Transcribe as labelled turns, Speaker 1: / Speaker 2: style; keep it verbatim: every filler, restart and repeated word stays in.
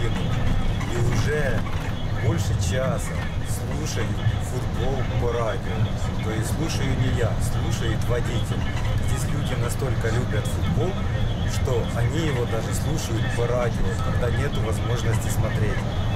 Speaker 1: половину. И уже больше часа слушаю футбол по радио. То есть слушаю не я, слушает водитель. Здесь люди настолько любят футбол, что они его даже слушают по радио, когда нет возможности смотреть.